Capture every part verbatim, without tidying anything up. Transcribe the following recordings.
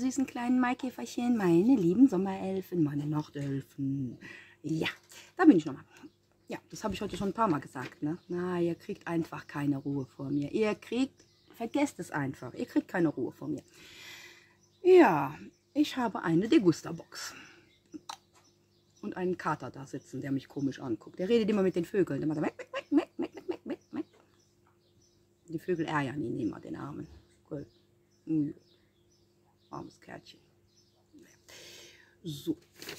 süßen kleinen Maikäferchen, meine lieben Sommerelfen, meine Nachtelfen. Ja, da bin ich nochmal. Ja, das habe ich heute schon ein paar Mal gesagt, ne? Na, ihr kriegt einfach keine Ruhe vor mir. Ihr kriegt, vergesst es einfach, ihr kriegt keine Ruhe vor mir. Ja, ich habe eine Degusta-Box. Und einen Kater da sitzen, der mich komisch anguckt. Der redet immer mit den Vögeln. Der macht meck, meck, meck, meck, meck, meck, meck, meck. Die Vögel ärgern ihn immer, den Armen. Cool. Mhm. Armes Kärtchen. So.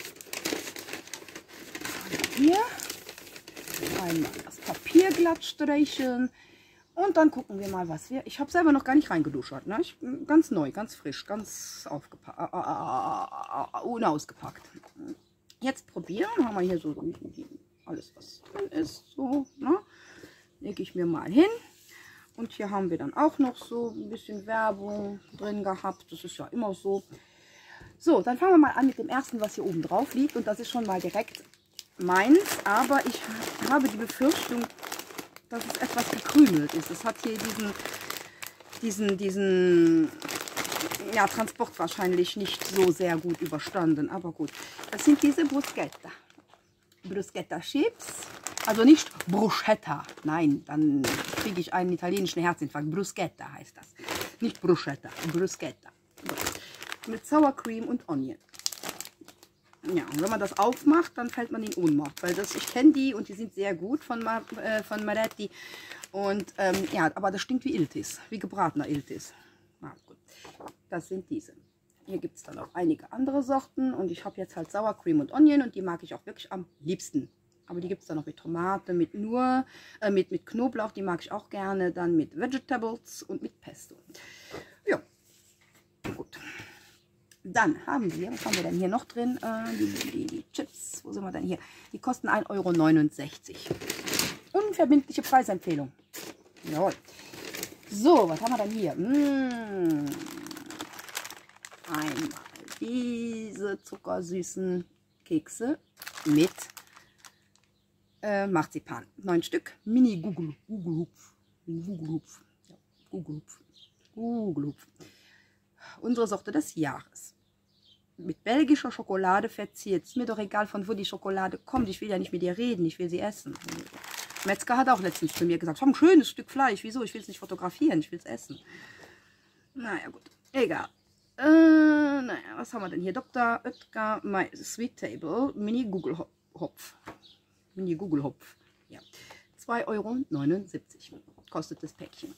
Hier einmal das Papier glatt streicheln. Und dann gucken wir mal, was wir... Ich habe selber noch gar nicht reingeduschert. Ne? Ich, ganz neu, ganz frisch, ganz aufgepackt, äh, äh, unausgepackt. Jetzt probieren. Haben wir hier so alles, was drin ist. So, ne? Lege ich mir mal hin. Und hier haben wir dann auch noch so ein bisschen Werbung drin gehabt. Das ist ja immer so. So, dann fangen wir mal an mit dem ersten, was hier oben drauf liegt. Und das ist schon mal direkt meins. Aber ich habe die Befürchtung, dass es etwas gekrümelt ist. Es hat hier diesen, diesen, diesen ja, Transport wahrscheinlich nicht so sehr gut überstanden. Aber gut, das sind diese Bruschetta. Bruschetta Chips. Also nicht Bruschetta. Nein, dann kriege ich einen italienischen Herzinfarkt. Bruschetta heißt das. Nicht Bruschetta, Bruschetta. So. Mit Sour Cream und Onion. Ja, und wenn man das aufmacht, dann fällt man in Ohnmacht. Weil das, ich kenne die und die sind sehr gut von, Mar äh, von Maretti. Und ähm, ja, aber das stinkt wie Iltis, wie gebratener Iltis. Na gut, das sind diese. Hier gibt es dann auch einige andere Sorten. Und ich habe jetzt halt Sour Cream und Onion und die mag ich auch wirklich am liebsten. Aber die gibt es dann noch mit Tomate, mit nur, äh, mit, mit Knoblauch, die mag ich auch gerne. Dann mit Vegetables und mit Pesto. Ja, gut. Dann haben wir, was haben wir denn hier noch drin? Äh, die, die, die Chips, wo sind wir denn hier? Die kosten ein Euro neunundsechzig. Unverbindliche Preisempfehlung. Jawohl. So, was haben wir denn hier? Mmh. Einmal diese zuckersüßen Kekse mit Äh, Marzipan. Neun Stück. Mini Google. Gugelhupf. Gugelhupf. Ja, Gugelhupf. Gugelhupf. Unsere Sorte des Jahres. Mit belgischer Schokolade verziert. Ist mir doch egal, von wo die Schokolade kommt. Ich will ja nicht mit ihr reden. Ich will sie essen. Metzger hat auch letztens zu mir gesagt, ich habe ein schönes Stück Fleisch. Wieso? Ich will es nicht fotografieren. Ich will es essen. Naja, gut. Egal. Äh, naja, was haben wir denn hier? Doktor Oetker My Sweet Table. Mini Gugelhupf. Mini Gugelhupf. Ja. zwei Euro neunundsiebzig kostet das Päckchen.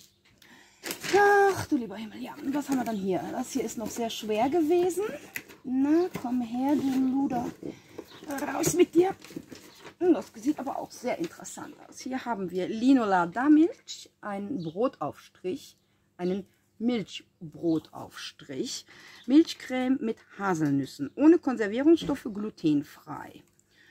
Ach du lieber Himmel. Ja, und was haben wir dann hier? Das hier ist noch sehr schwer gewesen. Na, komm her, du Luder. Raus mit dir. Das sieht aber auch sehr interessant aus. Hier haben wir Linolada Milch, einen Brotaufstrich, einen Milchbrotaufstrich, Milchcreme mit Haselnüssen, ohne Konservierungsstoffe, glutenfrei.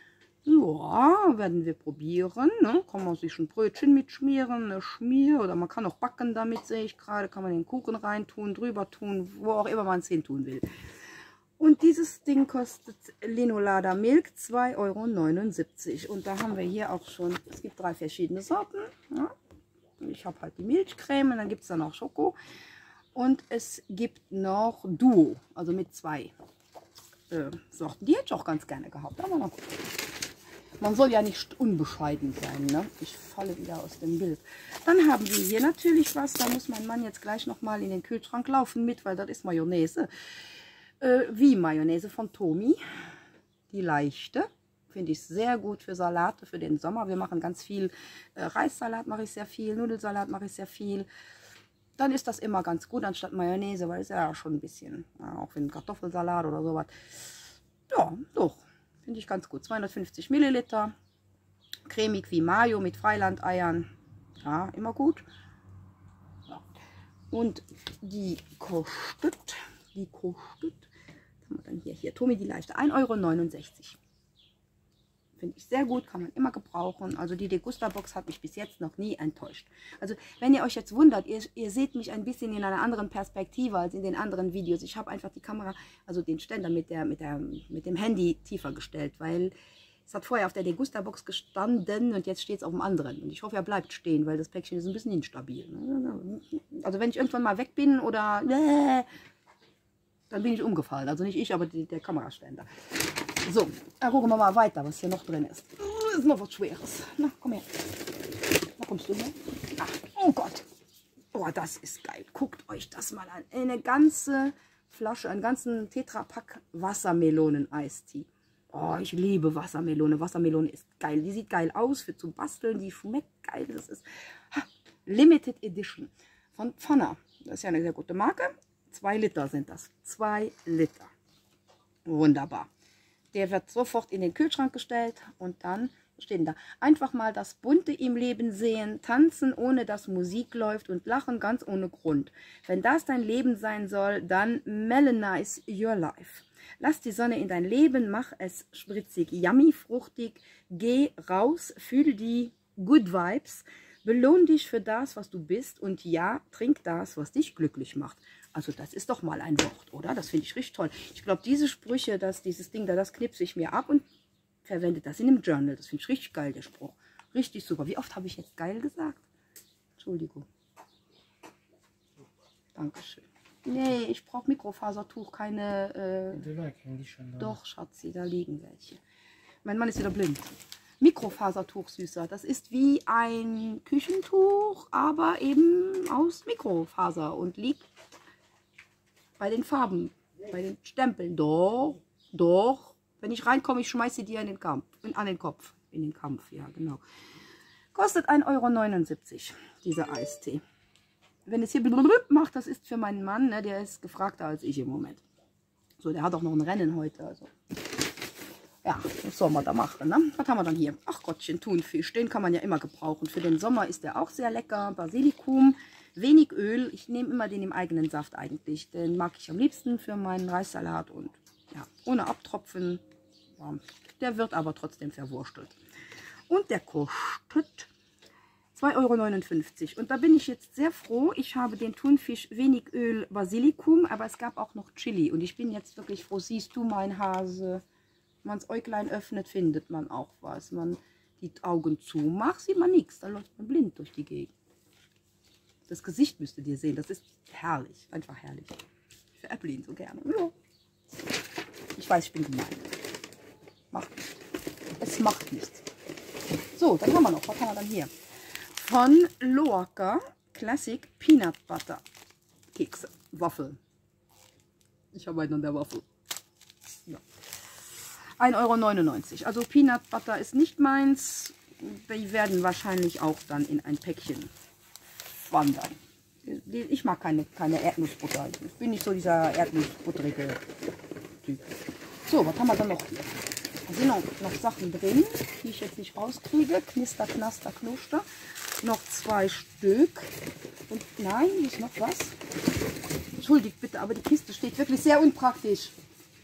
Ja, werden wir probieren. Ne? Kann man sich ein Brötchen mitschmieren, eine Schmier oder man kann auch backen damit, sehe ich gerade. Kann man den Kuchen reintun, drüber tun, wo auch immer man es hin tun will. Und dieses Ding kostet Linolada Milk zwei Euro neunundsiebzig. Und da haben wir hier auch schon, es gibt drei verschiedene Sorten. Ja. Ich habe halt die Milchcreme und dann gibt es dann auch Schoko. Und es gibt noch Duo, also mit zwei äh, Sorten. Die hätte ich auch ganz gerne gehabt, aber mal gucken. Man soll ja nicht unbescheiden sein, ne? Ich falle wieder aus dem Bild. Dann haben wir hier natürlich was, da muss mein Mann jetzt gleich nochmal in den Kühlschrank laufen mit, weil das ist Mayonnaise. Äh, wie Mayonnaise von Tomi. Die leichte. Finde ich sehr gut für Salate, für den Sommer. Wir machen ganz viel äh, Reissalat, mache ich sehr viel, Nudelsalat mache ich sehr viel. Dann ist das immer ganz gut anstatt Mayonnaise, weil es ja schon ein bisschen, ja, auch für einen Kartoffelsalat oder sowas. Ja, doch. Finde ich ganz gut. zweihundertfünfzig Milliliter. Cremig wie Mayo mit Freilandeiern. Ja, immer gut. Ja. Und die kostet, die kostet, was haben wir dann hier? Hier, Tomi die leichte, ein Euro neunundsechzig. Finde ich sehr gut, kann man immer gebrauchen. Also die Degusta-Box hat mich bis jetzt noch nie enttäuscht. Also wenn ihr euch jetzt wundert, ihr, ihr seht mich ein bisschen in einer anderen Perspektive als in den anderen Videos. Ich habe einfach die Kamera, also den Ständer mit, der, mit, der, mit dem Handy tiefer gestellt, weil es hat vorher auf der Degusta-Box gestanden und jetzt steht es auf dem anderen. Und ich hoffe, er bleibt stehen, weil das Päckchen ist ein bisschen instabil. Also wenn ich irgendwann mal weg bin oder... Dann bin ich umgefallen. Also nicht ich, aber die, der Kameraständer. So, dann gucken wir mal weiter, was hier noch drin ist. Das ist noch was Schweres. Na, komm her. Wo kommst du her? Ach, oh Gott. Oh, das ist geil. Guckt euch das mal an. Eine ganze Flasche, einen ganzen Tetrapack Wassermelonen-Eistee. Oh, ich liebe Wassermelone. Wassermelone ist geil. Die sieht geil aus für zu basteln. Die schmeckt geil. Das ist ha, Limited Edition von Pfanner. Das ist ja eine sehr gute Marke. Zwei Liter sind das. Zwei Liter. Wunderbar. Der wird sofort in den Kühlschrank gestellt und dann stehen da. Einfach mal das Bunte im Leben sehen, tanzen, ohne dass Musik läuft und lachen ganz ohne Grund. Wenn das dein Leben sein soll, dann melanize your life. Lass die Sonne in dein Leben, mach es spritzig, yummy, fruchtig, geh raus, fühl die Good Vibes, belohn dich für das, was du bist und ja, trink das, was dich glücklich macht. Also das ist doch mal ein Wort, oder? Das finde ich richtig toll. Ich glaube, diese Sprüche, dass dieses Ding da, das knipse ich mir ab und verwende das in einem Journal. Das finde ich richtig geil, der Spruch. Richtig super. Wie oft habe ich jetzt geil gesagt? Entschuldigung. Dankeschön. Nee, ich brauche Mikrofasertuch, keine... Äh, doch, Schatzi, da liegen welche. Mein Mann ist wieder blind. Mikrofasertuch, Süßer. Das ist wie ein Küchentuch, aber eben aus Mikrofaser und liegt bei den Farben, bei den Stempeln. Doch, doch. Wenn ich reinkomme, ich schmeiße sie dir in den Kampf, in, an den Kopf. In den Kampf, ja, genau. Kostet ein Euro neunundsiebzig, dieser Eistee. Wenn es hier macht, das ist für meinen Mann, ne, der ist gefragter als ich im Moment. So, der hat auch noch ein Rennen heute. Also. Ja, was soll man da machen, ne? Was haben wir dann hier? Ach Gottchen, Thunfisch, den kann man ja immer gebrauchen. Für den Sommer ist der auch sehr lecker. Basilikum, wenig Öl. Ich nehme immer den im eigenen Saft eigentlich. Den mag ich am liebsten für meinen Reissalat und ja, ohne Abtropfen. Ja, der wird aber trotzdem verwurstelt. Und der kostet zwei Euro neunundfünfzig. Und da bin ich jetzt sehr froh. Ich habe den Thunfisch, wenig Öl, Basilikum, aber es gab auch noch Chili. Und ich bin jetzt wirklich froh. Siehst du, mein Hase? Wenn man das Äuglein öffnet, findet man auch was. Man die Augen zumacht, sieht man nichts. Da läuft man blind durch die Gegend. Das Gesicht müsstet ihr sehen. Das ist herrlich. Einfach herrlich. Ich veräpple ihn so gerne. Ja. Ich weiß, ich bin gemein. Macht nichts. Es macht nichts. So, dann haben wir noch. Was haben wir dann hier? Von Loacker Classic Peanut Butter Kekse. Waffel. Ich habe einen an der Waffel. Ja. ein Euro neunundneunzig. Also Peanut Butter ist nicht meins. Die werden wahrscheinlich auch dann in ein Päckchen wandern. Ich mag keine, keine Erdnussbutter. Ich bin nicht so dieser erdnussbutterige Typ. So, was haben wir dann noch hier? Da sind noch, noch Sachen drin, die ich jetzt nicht rauskriege. Knister, Knaster, Knuster. Noch zwei Stück. Und nein, hier ist noch was. Entschuldigt bitte, aber die Kiste steht wirklich sehr unpraktisch.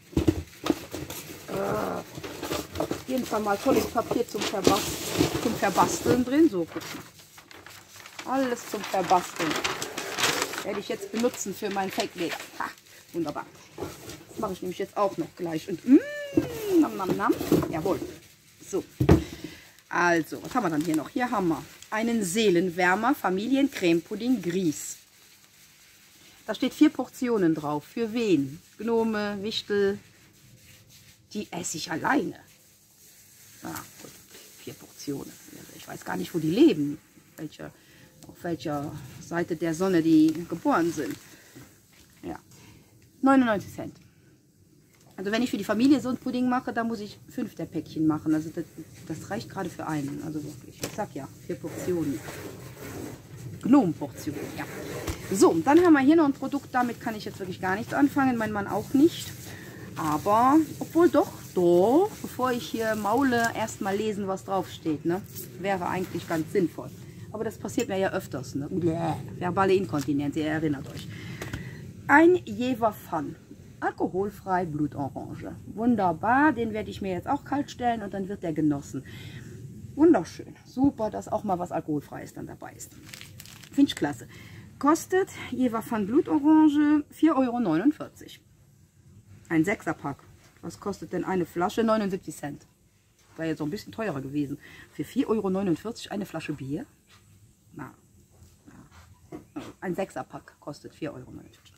Äh, auf jeden Fall mal tolles Papier zum, Verbas zum Verbasteln drin. So, guck mal. Alles zum Verbasteln. Werde ich jetzt benutzen für mein Fake-Leder. Wunderbar. Das mache ich nämlich jetzt auch noch gleich. Und mm, nam, nam, nam. Jawohl. So. Also, was haben wir dann hier noch? Hier haben wir einen Seelenwärmer Familiencreme-Pudding Grieß. Da steht vier Portionen drauf. Für wen? Gnome, Wichtel. Die esse ich alleine. Ah, gut. Vier Portionen. Ich weiß gar nicht, wo die leben. Welche, auf welcher Seite der Sonne die geboren sind. Ja. neunundneunzig Cent. Also wenn ich für die Familie so ein Pudding mache, dann muss ich fünf der Päckchen machen. Also das, das reicht gerade für einen. Also wirklich. Ich sag ja, vier Portionen. Gnomenportionen, ja. So, dann haben wir hier noch ein Produkt. Damit kann ich jetzt wirklich gar nichts anfangen. Mein Mann auch nicht. Aber, obwohl doch, doch, bevor ich hier maule, erstmal lesen, was draufsteht. Ne? Wäre eigentlich ganz sinnvoll. Aber das passiert mir ja öfters. Ne? Verbale Inkontinenz, ihr erinnert euch. Ein Jever Fun. Alkoholfrei Blutorange. Wunderbar, den werde ich mir jetzt auch kalt stellen und dann wird der genossen. Wunderschön. Super, dass auch mal was Alkoholfreies dann dabei ist. Finde ich klasse. Kostet Jever Fun Blutorange vier Euro neunundvierzig. Ein Sechserpack. Was kostet denn eine Flasche? neunundsiebzig Cent. Wäre jetzt so ein bisschen teurer gewesen. Für vier Euro neunundvierzig eine Flasche Bier? Na. Na. Ein Sechserpack kostet vier Euro neunundvierzig.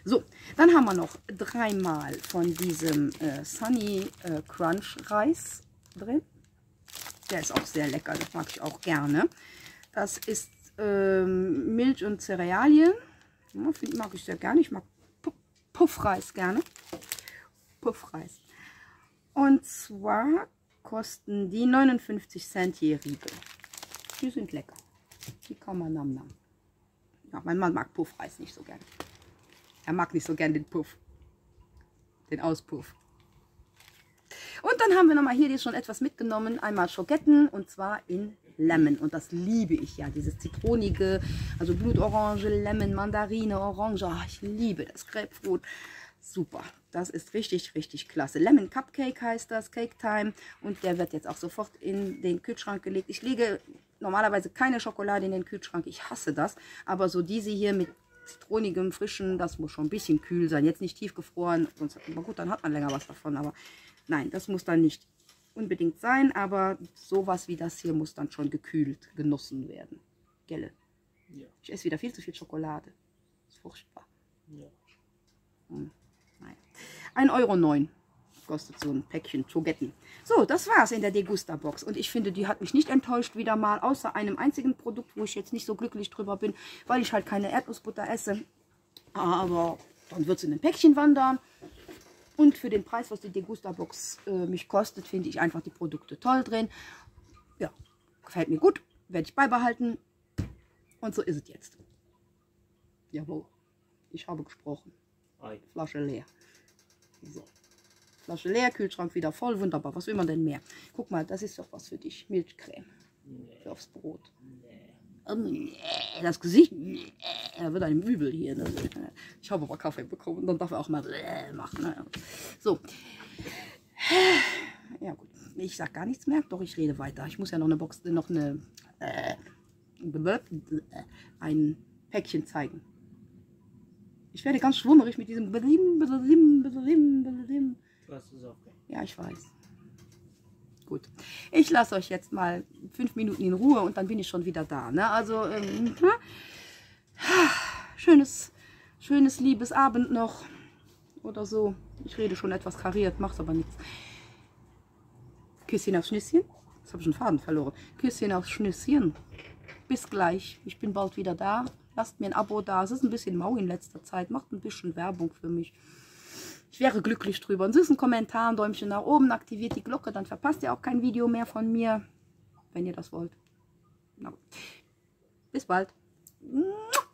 So, dann haben wir noch dreimal von diesem äh, Sunny äh, Crunch Reis drin. Der ist auch sehr lecker, das mag ich auch gerne. Das ist ähm, Milch und Cerealien. Ja, find, mag ich sehr gerne. Ich mag Puffreis gerne. Puffreis. Und zwar kosten die neunundfünfzig Cent je Riegel. Die sind lecker. Die kann man nam nam. Ja, mein Mann mag Puffreis nicht so gerne. Er mag nicht so gern den Puff. Den Auspuff. Und dann haben wir nochmal hier die schon etwas mitgenommen. Einmal Schoketten und zwar in Lemon. Und das liebe ich ja. Dieses zitronige, also Blutorange, Lemon, Mandarine, Orange. Oh, ich liebe das Grapefruit. Super. Das ist richtig, richtig klasse. Lemon Cupcake heißt das. Cake Time. Und der wird jetzt auch sofort in den Kühlschrank gelegt. Ich lege normalerweise keine Schokolade in den Kühlschrank. Ich hasse das. Aber so diese hier mit zitronigem, frischen, das muss schon ein bisschen kühl sein. Jetzt nicht tiefgefroren. Sonst, aber gut, dann hat man länger was davon. Aber nein, das muss dann nicht unbedingt sein. Aber sowas wie das hier muss dann schon gekühlt genossen werden. Gelle. Ja. Ich esse wieder viel zu viel Schokolade. Das ist furchtbar. Ja. Hm. Nein. ein Euro neun kostet so ein Päckchen Schoketten. So, das war's in der Degusta-Box. Und ich finde, die hat mich nicht enttäuscht wieder mal, außer einem einzigen Produkt, wo ich jetzt nicht so glücklich drüber bin, weil ich halt keine Erdnussbutter esse. Aber dann wird es in ein Päckchen wandern. Und für den Preis, was die Degusta-Box äh, mich kostet, finde ich einfach die Produkte toll drin. Ja, gefällt mir gut, werde ich beibehalten. Und so ist es jetzt. Jawohl, ich habe gesprochen. Flasche leer. So. Flasche leer, Kühlschrank wieder voll, wunderbar. Was will man denn mehr? Guck mal, das ist doch was für dich. Milchcreme. Nee. Für aufs Brot. Nee. Oh, nee. Das Gesicht. Nee. Da wird einem übel hier. Ne? Ich habe aber Kaffee bekommen. Dann darf er auch mal machen. Ne? So. Ja gut. Ich sage gar nichts mehr. Doch, ich rede weiter. Ich muss ja noch eine Box, noch eine äh, ein Päckchen zeigen. Ich werde ganz schwummerig mit diesem Belim, Belim, Belim, Belim. Ja, ich weiß. Gut. Ich lasse euch jetzt mal fünf Minuten in Ruhe und dann bin ich schon wieder da. Ne? Also, ähm, schönes, schönes, liebes Abend noch. Oder so. Ich rede schon etwas kariert, macht aber nichts. Küsschen aufs Schnüsschen. Jetzt habe ich einen Faden verloren. Küsschen aufs Schnüsschen. Bis gleich. Ich bin bald wieder da. Lasst mir ein Abo da. Es ist ein bisschen mau in letzter Zeit. Macht ein bisschen Werbung für mich. Ich wäre glücklich drüber. Einen süßen Kommentar, ein Däumchen nach oben, aktiviert die Glocke, dann verpasst ihr auch kein Video mehr von mir, wenn ihr das wollt. Na, bis bald.